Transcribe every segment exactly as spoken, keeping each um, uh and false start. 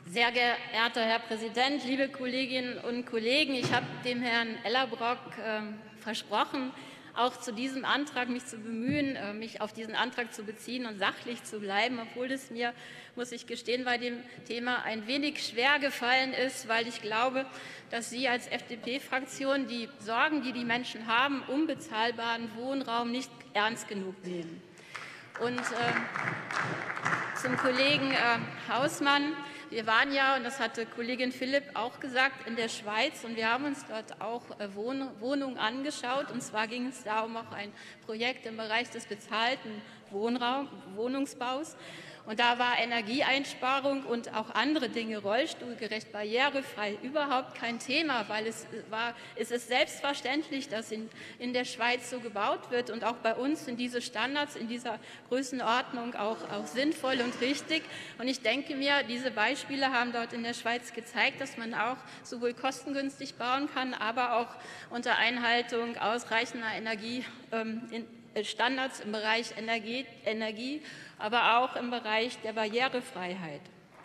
Sehr geehrter Herr Präsident, liebe Kolleginnen und Kollegen! Ich habe dem Herrn Ellerbrock äh, versprochen, auch zu diesem Antrag mich zu bemühen, äh, mich auf diesen Antrag zu beziehen und sachlich zu bleiben, obwohl es mir, muss ich gestehen, bei dem Thema ein wenig schwer gefallen ist, weil ich glaube, dass Sie als F D P-Fraktion die Sorgen, die die Menschen haben, um bezahlbaren Wohnraum nicht ernst genug nehmen. Und äh, zum Kollegen äh, Hausmann. Wir waren ja, und das hatte Kollegin Philipp auch gesagt, in der Schweiz, und wir haben uns dort auch Wohn Wohnungen angeschaut. Und zwar ging es da um auch ein Projekt im Bereich des bezahlten Wohnraum, Wohnungsbaus. Und da war Energieeinsparung und auch andere Dinge, rollstuhlgerecht, barrierefrei, überhaupt kein Thema, weil es, war, es ist selbstverständlich, dass in, in der Schweiz so gebaut wird und auch bei uns sind diese Standards in dieser Größenordnung auch, auch sinnvoll und richtig. Und ich denke mir, diese Beispiele haben dort in der Schweiz gezeigt, dass man auch sowohl kostengünstig bauen kann, aber auch unter Einhaltung ausreichender Energie ähm, in, Standards im Bereich Energie, Energie, aber auch im Bereich der Barrierefreiheit.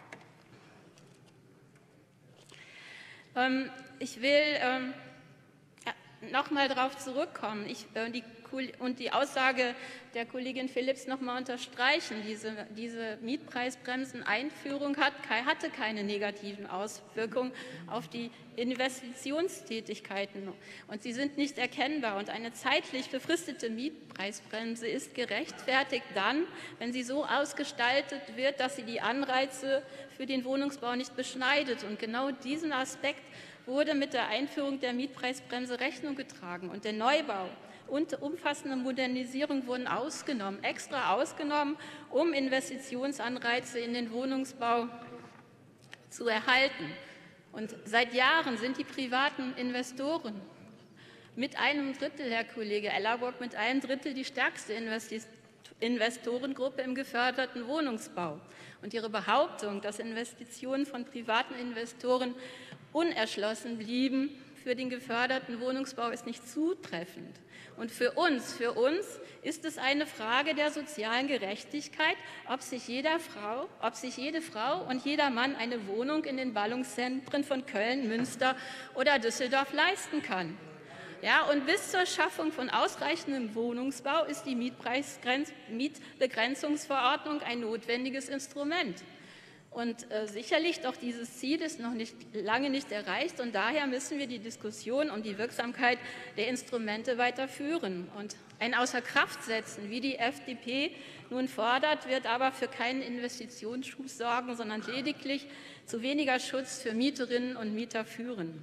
Ähm, ich will ähm, noch mal darauf zurückkommen ich, äh, die, und die Aussage der Kollegin Philipps noch mal unterstreichen. Diese, diese Mietpreisbremsen-Einführung hat, hatte keine negativen Auswirkungen auf die Investitionstätigkeiten und sie sind nicht erkennbar. Und eine zeitlich befristete Mietpreisbremse ist gerechtfertigt dann, wenn sie so ausgestaltet wird, dass sie die Anreize für den Wohnungsbau nicht beschneidet. Und genau diesen Aspekt wurde mit der Einführung der Mietpreisbremse Rechnung getragen. Und der Neubau und umfassende Modernisierung wurden ausgenommen, extra ausgenommen, um Investitionsanreize in den Wohnungsbau zu erhalten. Und seit Jahren sind die privaten Investoren mit einem Drittel, Herr Kollege Ellerbrock, mit einem Drittel die stärkste Investorengruppe im geförderten Wohnungsbau. Und Ihre Behauptung, dass Investitionen von privaten Investoren unerschlossen blieben für den geförderten Wohnungsbau, ist nicht zutreffend. Und für uns, für uns ist es eine Frage der sozialen Gerechtigkeit, ob sich, jeder Frau, ob sich jede Frau und jeder Mann eine Wohnung in den Ballungszentren von Köln, Münster oder Düsseldorf leisten kann. Ja, und bis zur Schaffung von ausreichendem Wohnungsbau ist die Mietbegrenzungsverordnung ein notwendiges Instrument. Und äh, sicherlich doch dieses Ziel ist noch nicht, lange nicht erreicht. Und daher müssen wir die Diskussion um die Wirksamkeit der Instrumente weiterführen. Und ein Außerkraftsetzen, wie die F D P nun fordert, wird aber für keinen Investitionsschub sorgen, sondern lediglich zu weniger Schutz für Mieterinnen und Mieter führen.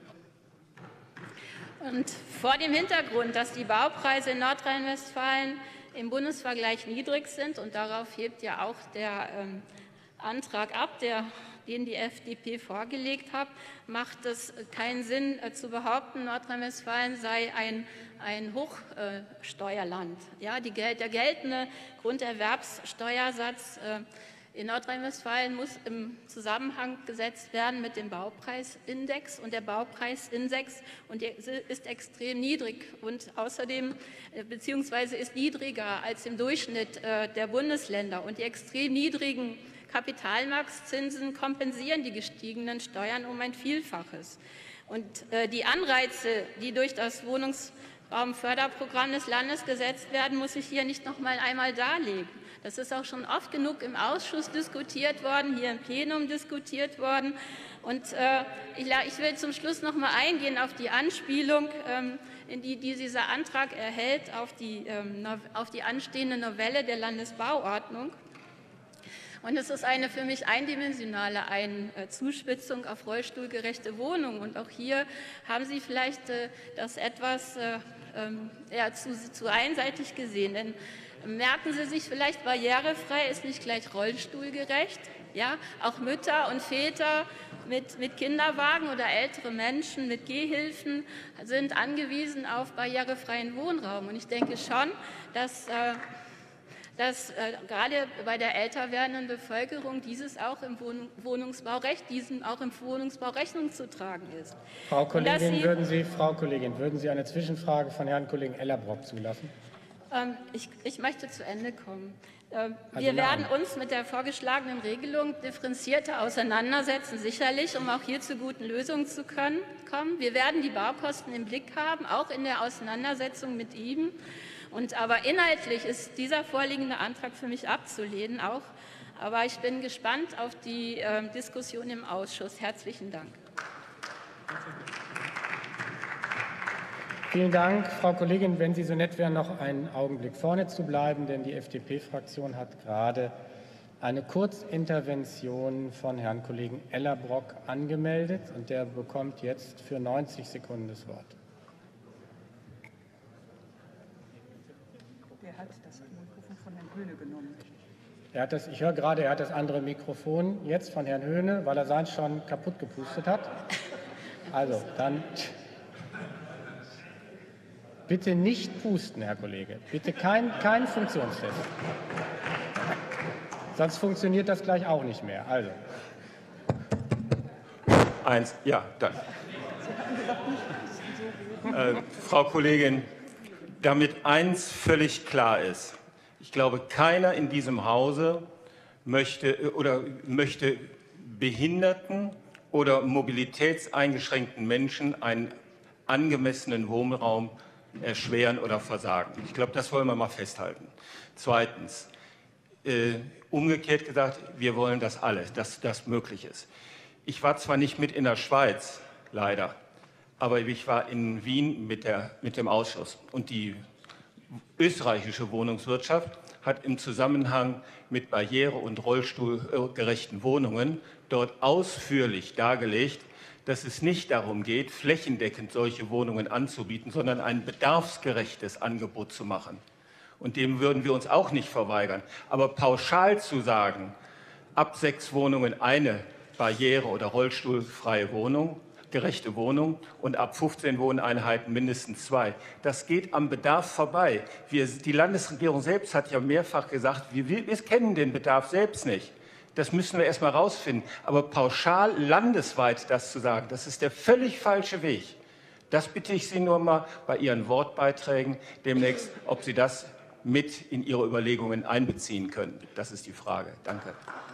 Und vor dem Hintergrund, dass die Baupreise in Nordrhein-Westfalen im Bundesvergleich niedrig sind, und darauf hebt ja auch der ähm, Antrag ab, der, den die F D P vorgelegt hat, macht es keinen Sinn äh, zu behaupten, Nordrhein-Westfalen sei ein, ein Hochsteuerland. Äh, ja, die, der geltende Grunderwerbssteuersatz äh, in Nordrhein-Westfalen muss im Zusammenhang gesetzt werden mit dem Baupreisindex. Und der Baupreisindex und der ist extrem niedrig und außerdem äh, beziehungsweise ist niedriger als im Durchschnitt äh, der Bundesländer. Und die extrem niedrigen Kapitalmarktzinsen kompensieren die gestiegenen Steuern um ein Vielfaches. Und äh, die Anreize, die durch das Wohnungsbauförderprogramm des Landes gesetzt werden, muss ich hier nicht noch mal einmal darlegen. Das ist auch schon oft genug im Ausschuss diskutiert worden, hier im Plenum diskutiert worden. Und äh, ich, ich will zum Schluss noch mal eingehen auf die Anspielung, ähm, in die, die dieser Antrag erhält, auf die, ähm, auf die anstehende Novelle der Landesbauordnung. Und es ist eine für mich eindimensionale eine Zuspitzung auf rollstuhlgerechte Wohnungen. Und auch hier haben Sie vielleicht äh, das etwas äh, ja, zu, zu einseitig gesehen. Denn merken Sie sich vielleicht, barrierefrei ist nicht gleich rollstuhlgerecht. Ja? Auch Mütter und Väter mit, mit Kinderwagen oder ältere Menschen mit Gehhilfen sind angewiesen auf barrierefreien Wohnraum. Und ich denke schon, dass äh, dass äh, gerade bei der älter werdenden Bevölkerung dieses auch im Wohn Wohnungsbaurecht, diesem auch im Wohnungsbau Rechnung zu tragen ist. Frau Kollegin, Sie, würden Sie, Frau Kollegin, würden Sie eine Zwischenfrage von Herrn Kollegen Ellerbrock zulassen? Ähm, ich, ich möchte zu Ende kommen. Wir werden uns mit der vorgeschlagenen Regelung differenzierter auseinandersetzen, sicherlich, um auch hier zu guten Lösungen zu können, kommen. Wir werden die Baukosten im Blick haben, auch in der Auseinandersetzung mit ihm. Und aber inhaltlich ist dieser vorliegende Antrag für mich abzulehnen auch. Aber ich bin gespannt auf die äh, Diskussion im Ausschuss. Herzlichen Dank. Vielen Dank, Frau Kollegin. Wenn Sie so nett wären, noch einen Augenblick vorne zu bleiben, denn die F D P-Fraktion hat gerade eine Kurzintervention von Herrn Kollegen Ellerbrock angemeldet, und der bekommt jetzt für neunzig Sekunden das Wort. Der hat das Mikrofon von Herrn Höhne genommen. Er hat das, ich höre gerade, er hat das andere Mikrofon jetzt von Herrn Höhne, weil er seins schon kaputt gepustet hat. Also, dann bitte nicht pusten, Herr Kollege. Bitte kein, kein Funktionstest. Sonst funktioniert das gleich auch nicht mehr. Also. Eins, ja, danke. Äh, Frau Kollegin, damit eins völlig klar ist: Ich glaube, keiner in diesem Hause möchte, oder möchte behinderten oder mobilitätseingeschränkten Menschen einen angemessenen Wohnraum erschweren oder versagen. Ich glaube, das wollen wir mal festhalten. Zweitens, äh, umgekehrt gesagt, wir wollen das alle, dass das möglich ist. Ich war zwar nicht mit in der Schweiz, leider, aber ich war in Wien mit, der, mit dem Ausschuss. Und die österreichische Wohnungswirtschaft hat im Zusammenhang mit barriere- und rollstuhlgerechten Wohnungen dort ausführlich dargelegt, dass es nicht darum geht, flächendeckend solche Wohnungen anzubieten, sondern ein bedarfsgerechtes Angebot zu machen. Und dem würden wir uns auch nicht verweigern. Aber pauschal zu sagen, ab sechs Wohnungen eine barriere- oder rollstuhlfreie Wohnung, gerechte Wohnung, und ab fünfzehn Wohneinheiten mindestens zwei, das geht am Bedarf vorbei. Wir, die Landesregierung selbst hat ja mehrfach gesagt, wir, wir kennen den Bedarf selbst nicht. Das müssen wir erst mal rausfinden. Aber pauschal landesweit das zu sagen, das ist der völlig falsche Weg. Das bitte ich Sie nur mal bei Ihren Wortbeiträgen demnächst, ob Sie das mit in Ihre Überlegungen einbeziehen können. Das ist die Frage. Danke.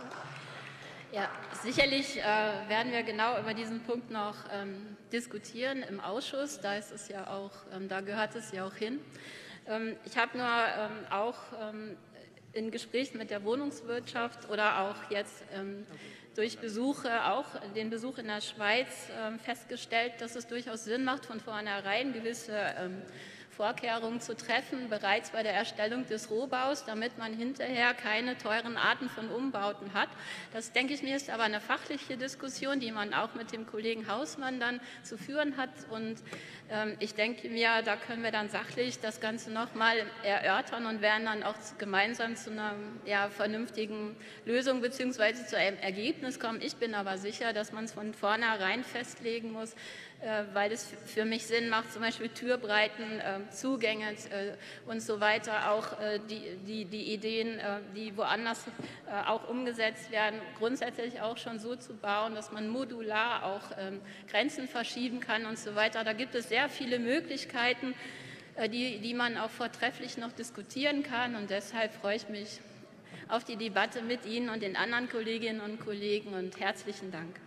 Ja, sicherlich äh, werden wir genau über diesen Punkt noch ähm, diskutieren im Ausschuss. Da ist es ja auch, ähm, da gehört es ja auch hin. Ähm, ich habe nur ähm, auch ähm, in Gesprächen mit der Wohnungswirtschaft oder auch jetzt ähm, durch Besuche, auch den Besuch in der Schweiz, ähm, festgestellt, dass es durchaus Sinn macht, von vornherein gewisse ähm, Vorkehrungen zu treffen, bereits bei der Erstellung des Rohbaus, damit man hinterher keine teuren Arten von Umbauten hat. Das, denke ich mir, ist aber eine fachliche Diskussion, die man auch mit dem Kollegen Hausmann dann zu führen hat. Und ähm, ich denke mir, da können wir dann sachlich das Ganze noch mal erörtern und werden dann auch zu, gemeinsam zu einer ja, vernünftigen Lösung bzw. zu einem Ergebnis kommen. Ich bin aber sicher, dass man es von vornherein festlegen muss, weil es für mich Sinn macht, zum Beispiel Türbreiten, Zugänge und so weiter, auch die, die, die Ideen, die woanders auch umgesetzt werden, grundsätzlich auch schon so zu bauen, dass man modular auch Grenzen verschieben kann und so weiter. Da gibt es sehr viele Möglichkeiten, die, die man auch vortrefflich noch diskutieren kann, und deshalb freue ich mich auf die Debatte mit Ihnen und den anderen Kolleginnen und Kollegen und herzlichen Dank.